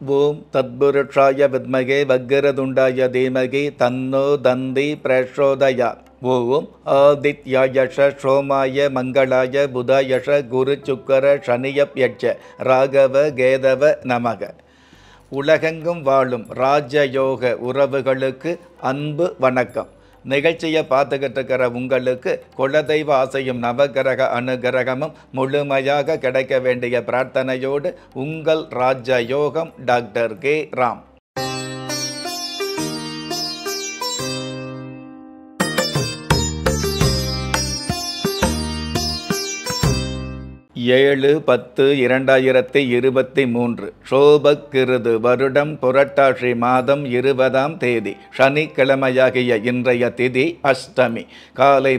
ஓம் தத்புருஷாய வித்மகே வக்ரதுண்டாய தீமகி தன்னோ தந்தி பிரச்சோதயா. ஓம் ஆதித்யாயஷ சோமாய மங்களாய புதாயஷ குரு சுக்கர சனியப்யட்ச ராகவ கேதவ நமக. உலகெங்கும் வாழும் ராஜயோக உறவுகளுக்கு அன்பு வணக்கம். நிகழ்ச்சியை பார்த்துக்கிட்டு இருக்கிற உங்களுக்கு குலதெய்வ ஆசையும் நவகிரக அனுகிரகமும் முழுமையாக கிடைக்க வேண்டிய பிரார்த்தனையோடு உங்கள் ராஜயோகம் டாக்டர் கே ராம். ஏழு 10/2023 சோபக்கிருது வருடம் புரட்டாசி மாதம் 20ஆம் தேதி சனிக்கிழமையாகிய இன்றைய திதி அஷ்டமி. காலை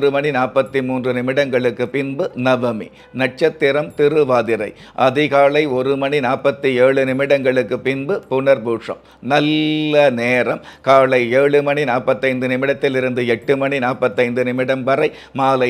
11:43 பின்பு நவமி. நட்சத்திரம் திருவாதிரை. அதிகாலை 1:47 பின்பு புனர்பூஷம். நல்ல நேரம் காலை 7:45 8:45 வரை, மாலை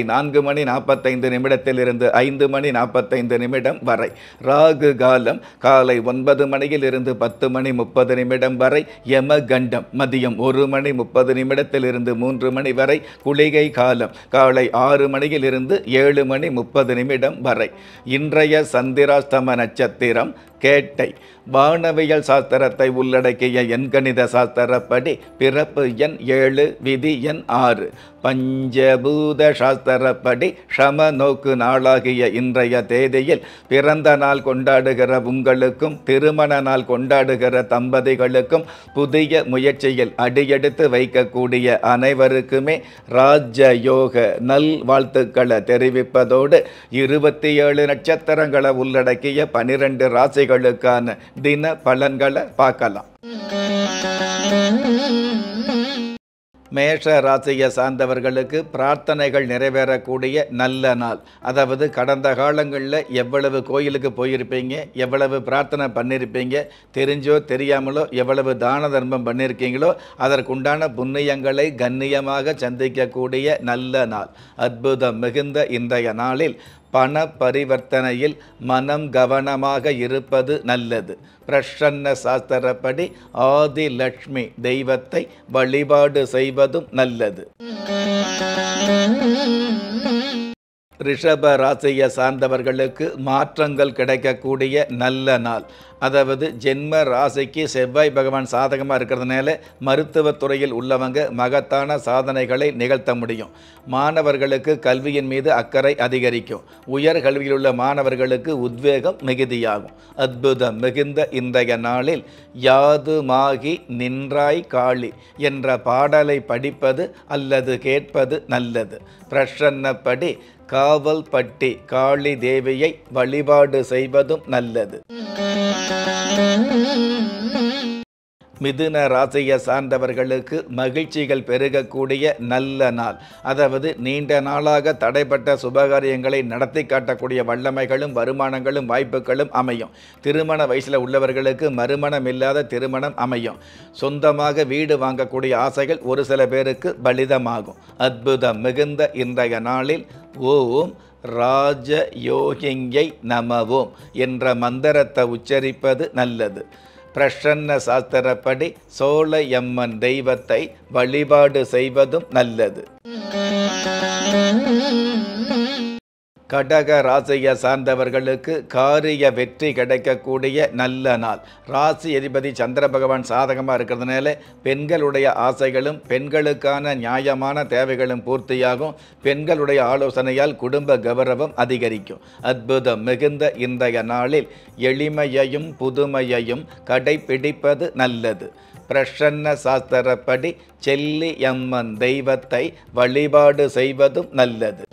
4:45 5:45 வரை. ராகு காலம் காலை 9 மணியிலிருந்து 10:30 வரை. யமகண்டம் மதியம் 1:30 3 மணி வரை. குளிகை காலம் காலை 6 மணியிலிருந்து 7:30 வரை. இன்றைய சந்திராஷ்டம நட்சத்திரம் கேட்டை. வானவியல் சாஸ்திரத்தை உள்ளடக்கிய எண்கணித சாஸ்திரப்படி பிறப்பு எண் 7, விதி எண் 6. பஞ்சபூத சாஸ்திரப்படி சம நோக்கு நாளாகிய இன்றைய தேதியில் பிறந்த நாள் கொண்டாடுகிற உங்களுக்கும் திருமண நாள் கொண்டாடுகிற தம்பதிகளுக்கும் புதிய முயற்சியில் அடியெடுத்து வைக்கக்கூடிய அனைவருக்குமே ராஜயோக நல் வாழ்த்துக்களை தெரிவிப்பதோடு 27 நட்சத்திரங்களை உள்ளடக்கிய 12 ராசிகளுக்கான தின பலன்களை பார்க்கலாம். மேஷ ராசியை சார்ந்தவர்களுக்கு பிரார்த்தனைகள் நிறைவேறக்கூடிய நல்ல நாள். அதாவது கடந்த காலங்களில் எவ்வளவு கோயிலுக்கு போயிருப்பீங்க, எவ்வளவு பிரார்த்தனை பண்ணியிருப்பீங்க, தெரிஞ்சோ தெரியாமலோ எவ்வளவு தான தர்மம் பண்ணியிருக்கீங்களோ அதற்குண்டான புண்ணியங்களை கண்ணியமாக சந்திக்கக்கூடிய நல்ல நாள். அற்புதம் மிகுந்த இன்றைய நாளில் பண பரிவர்த்தனையில் மனம் கவனமாக இருப்பது நல்லது. பிரசன்ன சாஸ்திரப்படி ஆதி லட்சுமி தெய்வத்தை வழிபாடு செய்வதும் நல்லது. ரிஷப ராசியை சார்ந்தவர்களுக்கு மாற்றங்கள் கிடைக்கக்கூடிய நல்ல நாள். அதாவது ஜென்ம ராசிக்கு செவ்வாய் பகவான் சாதகமாக இருக்கிறதுனால மருத்துவத்துறையில் உள்ளவங்க மகத்தான சாதனைகளை நிகழ்த்த முடியும். மாணவர்களுக்கு கல்வியின் மீது அக்கறை அதிகரிக்கும். உயர் கல்வியில் உள்ள மாணவர்களுக்கு உத்வேகம் மிகுதியாகும். அற்புதம் மிகுந்த இன்றைய நாளில் யாதுமாகி நின்றாய் காளி என்ற பாடலை படிப்பது அல்லது கேட்பது நல்லது. பிரசன்னப்படி காவல்பட்டி காளி தேவியை வழிபாடு செய்வதும் நல்லது. மிதுன ராசியை சார்ந்தவர்களுக்கு மகிழ்ச்சிகள் பெருகக்கூடிய நல்ல நாள். அதாவது நீண்ட நாளாக தடைப்பட்ட சுபகாரியங்களை நடத்தி காட்டக்கூடிய வல்லமைகளும் வருமானங்களும் வாய்ப்புகளும் அமையும். திருமண வயசில் உள்ளவர்களுக்கு மறுமணம் இல்லாத திருமணம் அமையும். சொந்தமாக வீடு வாங்கக்கூடிய ஆசைகள் ஒரு சில பேருக்கு பலிதமாகும். அற்புதம் மிகுந்த இன்றைய நாளில் ஓம் ராஜயோகியை நமவோம் என்ற மந்திரத்தை உச்சரிப்பது நல்லது. பிரசன்ன சாஸ்திரப்படி சோலையம்மன் தெய்வத்தை வழிபாடு செய்வதும் நல்லது. கடக ராசியை சார்ந்தவர்களுக்கு காரிய வெற்றி கிடைக்கக்கூடிய நல்ல நாள். ராசி அதிபதி சந்திர பகவான் சாதகமாக இருக்கிறதுனால பெண்களுடைய ஆசைகளும் பெண்களுக்கான நியாயமான தேவைகளும் பூர்த்தியாகும். பெண்களுடைய ஆலோசனையால் குடும்ப கௌரவம் அதிகரிக்கும். அற்புதம் மிகுந்த இன்றைய நாளில் எளிமையையும் புதுமையையும் கடைபிடிப்பது நல்லது. பிரசன்ன சாஸ்திரப்படி செல்லியம்மன் தெய்வத்தை வழிபாடு செய்வதும் நல்லது.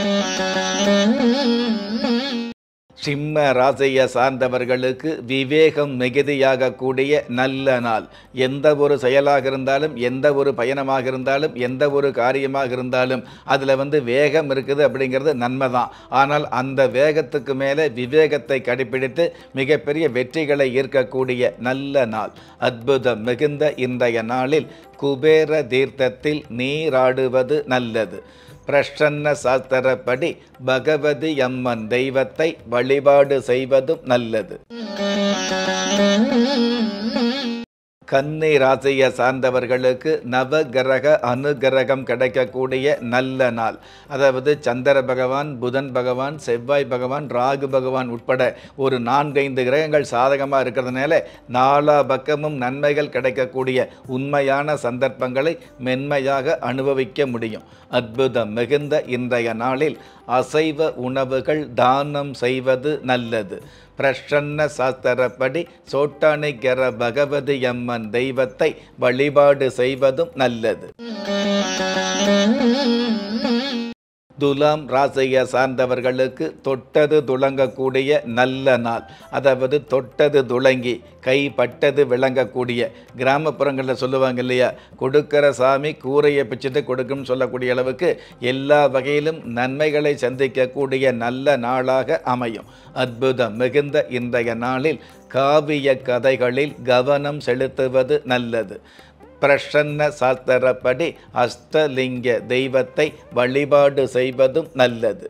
சிம்ம ராசியை சார்ந்தவர்களுக்கு விவேகம் மிகுதியாக கூடிய நல்ல நாள். எந்த ஒரு செயலாக இருந்தாலும், எந்த ஒரு பயணமாக இருந்தாலும், எந்த ஒரு காரியமாக இருந்தாலும் அதில் வேகம் இருக்குது அப்படிங்கிறது நன்மை தான். ஆனால் அந்த வேகத்துக்கு மேலே விவேகத்தை கடைபிடித்து மிகப்பெரிய வெற்றிகளை ஈர்க்கக்கூடிய நல்ல நாள். அற்புதம் மிகுந்த இன்றைய நாளில் குபேர தீர்த்தத்தில் நீராடுவது நல்லது. பிரசன்ன சாஸ்திரப்படி பகவதி அம்மன் தெய்வத்தை வழிபாடு செய்வதும் நல்லது. கன்னி ராசியை சார்ந்தவர்களுக்கு நவகிரக அனுகிரகம் கிடைக்கக்கூடிய நல்ல நாள். அதாவது சந்திர பகவான், புதன் பகவான், செவ்வாய் பகவான், ராகு பகவான் உட்பட ஒரு 4-5 கிரகங்கள் சாதகமாக இருக்கிறதுனால நாலா பக்கமும் நன்மைகள் கிடைக்கக்கூடிய உண்மையான சந்தர்ப்பங்களை மென்மையாக அனுபவிக்க முடியும். அற்புதம் மிகுந்த இன்றைய நாளில் அசைவ உணவுகள் தானம் செய்வது நல்லது. பிரசன்ன சாஸ்திரப்படி சோட்டானிக்கர பகவதி அம்மன் தெய்வத்தை வழிபாடு செய்வதும் நல்லது. துலாம் ராசியை சார்ந்தவர்களுக்கு தொட்டது துளங்கக்கூடிய நல்ல நாள். அதாவது தொட்டது துளங்கி கைப்பட்டது விளங்கக்கூடிய, கிராமப்புறங்களில் சொல்லுவாங்க இல்லையா, கொடுக்கிற சாமி கூரையை பிச்சுட்டு கொடுக்கும்னு சொல்லக்கூடிய அளவுக்கு எல்லா வகையிலும் நன்மைகளை சந்திக்கக்கூடிய நல்ல நாளாக அமையும். அற்புதம் மிகுந்த இன்றைய நாளில் காவிய கதைகளில் கவனம் செலுத்துவது நல்லது. பிரசன்ன சாஸ்திரப்படி அஷ்டலிங்க தெய்வத்தை வழிபாடு செய்வதும் நல்லது.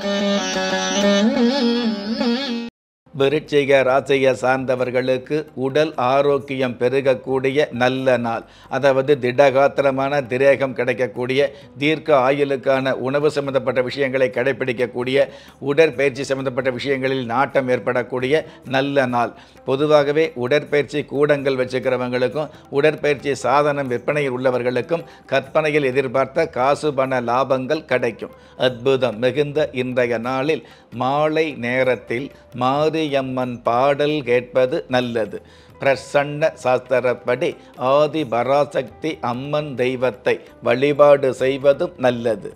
விருச்சிக ராசியை சார்ந்தவர்களுக்கு உடல் ஆரோக்கியம் பெருகக்கூடிய நல்ல நாள். அதாவது திடகாத்திரமான திரேகம் கிடைக்கக்கூடிய, தீர்க்க ஆயுளுக்கான உணவு சம்பந்தப்பட்ட விஷயங்களை கடைபிடிக்கக்கூடிய, உடற்பயிற்சி சம்பந்தப்பட்ட விஷயங்களில் நாட்டம் ஏற்படக்கூடிய நல்ல நாள். பொதுவாகவே உடற்பயிற்சி கூடங்கள் வச்சுக்கிறவங்களுக்கும் உடற்பயிற்சி சாதனம் விற்பனையில் உள்ளவர்களுக்கும் கற்பனையில் எதிர்பார்த்த காசு பண லாபங்கள் கிடைக்கும். அற்புதம் மிகுந்த இன்றைய நாளில் மாலை நேரத்தில் மாரியம்மன் பாடல் கேட்பது நல்லது. பிரசன்ன சாஸ்திரப்படி ஆதி பராசக்தி அம்மன் தெய்வத்தை வழிபாடு செய்வதும் நல்லது.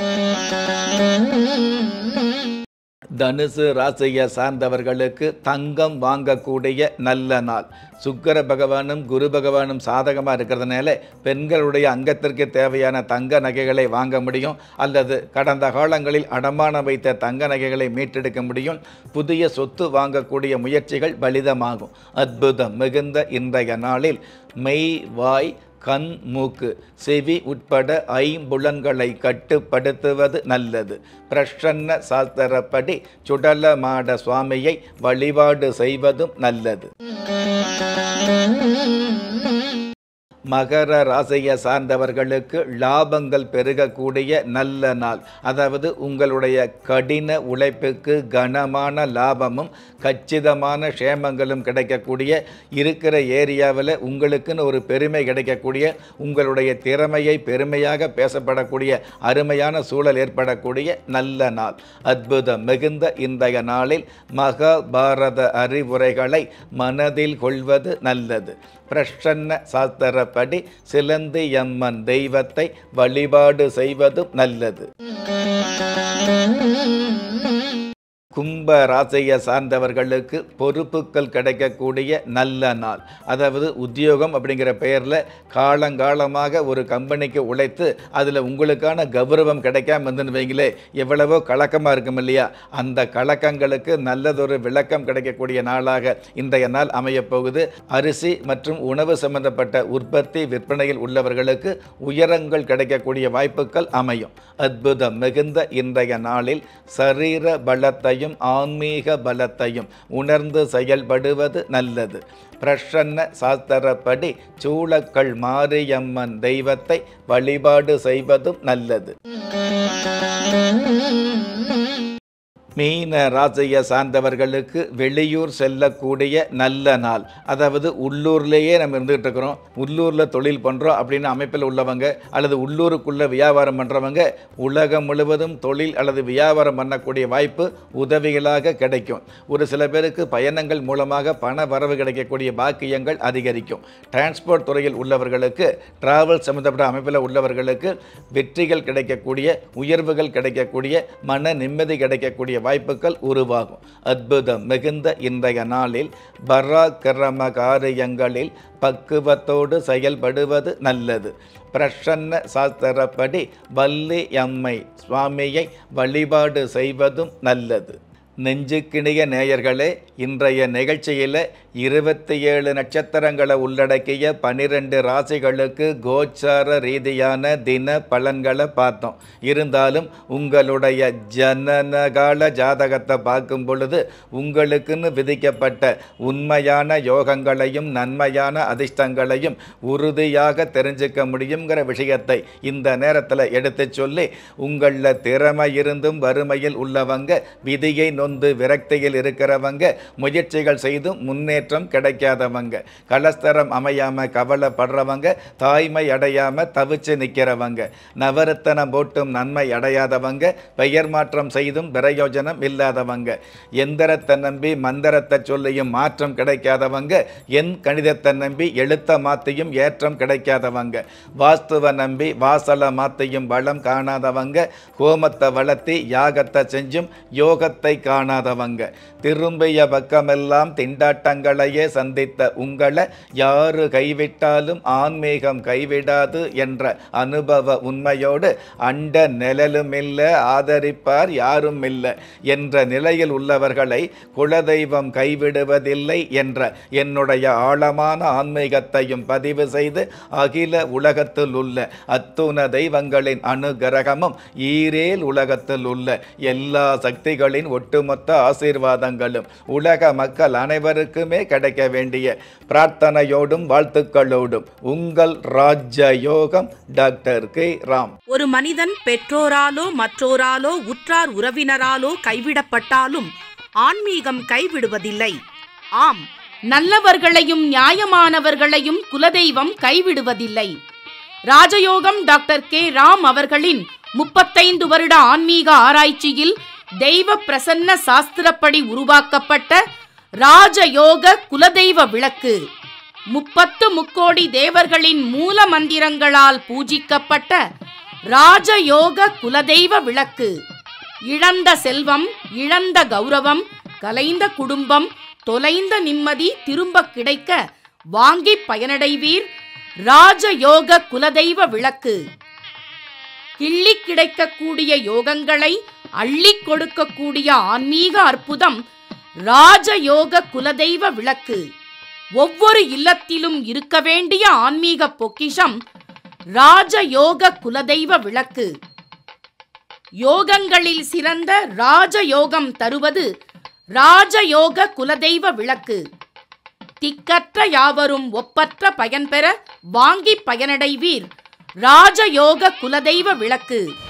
தனுசு ராசியை சார்ந்தவர்களுக்கு தங்கம் வாங்கக்கூடிய நல்ல நாள். சுக்கிர பகவானும் குரு பகவானும் சாதகமாக இருக்கிறதுனால பெண்களுடைய அங்கத்திற்கு தேவையான தங்க நகைகளை வாங்க முடியும், அல்லது கடந்த காலங்களில் அடமானம் வைத்த தங்க நகைகளை மீட்டெடுக்க முடியும். புதிய சொத்து வாங்கக்கூடிய முயற்சிகள் பலிதமாகும். அற்புதம் மிகுந்த இன்றைய நாளில் மெய், வாய், கண், மூக்கு, செவி உட்பட ஐம்புலன்களை கட்டுப்படுத்துவது நல்லது. பிரசன்ன சாஸ்திரப்படி சுடலமாட சுவாமியை வழிபாடு செய்வதும் நல்லது. மகர ராசியை சார்ந்தவர்களுக்கு லாபங்கள் பெருகக்கூடிய நல்ல நாள். அதாவது உங்களுடைய கடின உழைப்புக்கு கனமான லாபமும் கச்சிதமான க்ஷேமங்களும் கிடைக்கக்கூடிய, இருக்கிற ஏரியாவில் உங்களுக்குன்னு ஒரு பெருமை கிடைக்கக்கூடிய, உங்களுடைய திறமையை பெருமையாக பேசப்படக்கூடிய அருமையான சூழல் ஏற்படக்கூடிய நல்ல நாள். அற்புதம் மிகுந்த இன்றைய நாளில் மகாபாரத அறிவுரைகளை மனதில் கொள்வது நல்லது. பிரசன்ன சாஸ்திரப்படி சிலந்தியம்மன் தெய்வத்தை வழிபாடு செய்வதும் நல்லது. கும்ப ராசியை சார்ந்தவர்களுக்கு பொறுப்புகள் கிடைக்கக்கூடிய நல்ல நாள். அதாவது உத்தியோகம் அப்படிங்கிற பெயரில் காலங்காலமாக ஒரு கம்பெனிக்கு உழைத்து அதில் உங்களுக்கான கௌரவம் கிடைக்காம இருந்துன்னு வைங்களே, எவ்வளவோ கலக்கமாக இருக்கும் இல்லையா, அந்த கலக்கங்களுக்கு நல்லதொரு விளக்கம் கிடைக்கக்கூடிய நாளாக இன்றைய நாள் அமையப்போகுது. அரிசி மற்றும் உணவு சம்பந்தப்பட்ட உற்பத்தி விற்பனையில் உள்ளவர்களுக்கு உயரங்கள் கிடைக்கக்கூடிய வாய்ப்புகள் அமையும். அற்புதம் மிகுந்த இன்றைய நாளில் சரீர பலத்தையும் ஆன்மீக பலத்தையும் உணர்ந்து செயல்படுவது நல்லது. பிரசன்ன சாஸ்திரப்படி சூளக்கல் மாரியம்மன் தெய்வத்தை வழிபாடு செய்வதும் நல்லது. மீன ராசியை சார்ந்தவர்களுக்கு வெளியூர் செல்லக்கூடிய நல்ல நாள். அதாவது உள்ளூர்லேயே நம்ம இருந்துகிட்டு இருக்கிறோம், உள்ளூரில் தொழில் பண்ணுறோம் அப்படின்னு அமைப்பில் உள்ளவங்க, அல்லது உள்ளூருக்குள்ளே வியாபாரம் பண்ணுறவங்க உலகம் முழுவதும் தொழில் அல்லது வியாபாரம் பண்ணக்கூடிய வாய்ப்பு உதவிகளாக கிடைக்கும். ஒரு சில பேருக்கு பயணங்கள் மூலமாக பண வரவு கிடைக்கக்கூடிய பாக்கியங்கள் அதிகரிக்கும். டிரான்ஸ்போர்ட் துறையில் உள்ளவர்களுக்கு, டிராவல் சம்மந்தப்பட்ட அமைப்பில் உள்ளவர்களுக்கு வெற்றிகள் கிடைக்கக்கூடிய, உயர்வுகள் கிடைக்கக்கூடிய, மன நிம்மதி கிடைக்கக்கூடிய வாய்ப்புகள் உருவாகும். அற்புதம் மிகுந்த இன்றைய நாளில் பராக்கிரம காரியங்களில் பக்குவத்தோடு செயல்படுவது நல்லது. பிரசன்ன சாஸ்திரப்படி வள்ளி அம்மை சுவாமியை வழிபாடு செய்வதும் நல்லது. நெஞ்சுக்கிணிய நேயர்களே, இன்றைய நிகழ்ச்சியில் 27 நட்சத்திரங்களை உள்ளடக்கிய 12 ராசிகளுக்கு கோச்சார ரீதியான தின பலன்களை பார்த்தோம். இருந்தாலும் உங்களுடைய ஜனனகால ஜாதகத்தை பார்க்கும் பொழுது உங்களுக்குன்னு விதிக்கப்பட்ட உண்மையான யோகங்களையும் நன்மையான அதிர்ஷ்டங்களையும் உறுதியாக தெரிஞ்சுக்க முடியுங்கிற விஷயத்தை இந்த நேரத்தில் எடுத்து சொல்லி, உங்களில் திறமை இருந்தும் வறுமையில் உள்ளவங்க, விதியை நொந்து விரக்தியில் இருக்கிறவங்க, முயற்சிகள் செய்தும் முன்னேற்றம் கிடைக்காதவங்க, கலஸ்தரம் அமையாம கவலைப்படுறவங்க, தாய்மை அடையாம தவிச்சு நிற்கிறவங்க, நவரத்தனம் போட்டும் நன்மை அடையாதவங்க, பெயர் மாற்றம் செய்தும் பிரயோஜனம் இல்லாதவங்க, எந்திரத்தை நம்பி மந்திரத்தை சொல்லியும் மாற்றம் கிடைக்காதவங்க, என் கணிதத்தை நம்பி எழுத்த மாத்தியும் ஏற்றம் கிடைக்காதவங்க, வாஸ்துவை நம்பி வாசலை மாத்தியும் வளம் காணாதவங்க, ஹோமத்தை வளர்த்தி யாகத்தை செஞ்சும் யோகத்தை காணாதவங்க, திரும்பிய பக்கமெல்லாம் திண்டாட்டங்களையே சந்தித்த உங்களை யாரு கைவிட்டாலும் ஆன்மீகம் கைவிடாது என்ற அனுபவ உண்மையோடு அண்ட நிழலும் இல்லை, ஆதரிப்பார் யாரும் இல்லை என்ற நிலையில் உள்ளவர்களை குலதெய்வம் கைவிடுவதில்லை என்ற என்னுடைய ஆழமான ஆன்மீகத்தையும் பதிவு செய்து அகில உலகத்தில் உள்ள அத்துண தெய்வங்களின் அனுகிரகமும் ஈரேல் உலகத்தில் உள்ள எல்லா சக்திகளின் ஒட்டுமொத்த ஆசீர்வாதங்களும் உலக மக்கள் அனைவருக்குமே கிடைக்க வேண்டிய பிரார்த்தனையோடும் வாழ்த்துக்களோடும் உங்கள் ராஜயோகம் டாக்டர் கே ராம். ஒரு மனிதன் பெற்றோராலோ மற்றோராலோ உற்றார் உறவினராலோ கைவிடப்பட்டாலும் ஆன்மீகம் கைவிடுவதில்லை. ஆம், நல்லவர்களையும் நியாயமானவர்களையும் குலதெய்வம் கைவிடுவதில்லை. ராஜயோகம் டாக்டர் கே ராம் அவர்களின் 35 வருட ஆன்மீக ஆராய்ச்சியில் தெய்வ பிரசன்ன சாஸ்திரப்படி உருவாக்கப்பட்ட ராஜயோக குலதெய்வ விளக்கு, 30 முக்கோடி தேவர்களின் மூல மந்திரங்களால் பூஜிக்கப்பட்ட ராஜயோக குலதெய்வ விளக்கு, இழந்த செல்வம், இழந்த கௌரவம், கலைந்த குடும்பம், தொலைந்த நிம்மதி திரும்ப கிடைக்க வாங்கி பயனடைவீர். ராஜயோக குலதெய்வ விளக்கு கிள்ளி கிடைக்கக்கூடிய யோகங்களை அள்ளி கொடுக்கக்கூடிய ஆன்மீக அற்புதம் ராஜயோக குலதெய்வ விளக்கு. ஒவ்வொரு இல்லத்திலும் இருக்க வேண்டிய ஆன்மீக பொக்கிஷம் ராஜயோக குலதெய்வ விளக்கு. யோகங்களில் சிறந்த ராஜயோகம் தருவது ராஜயோக குலதெய்வ விளக்கு. திக்கற்ற யாவரும் ஒப்பற்ற பயன்பெற வாங்கி பயனடைவீர். ராஜயோக குலதெய்வ விளக்கு.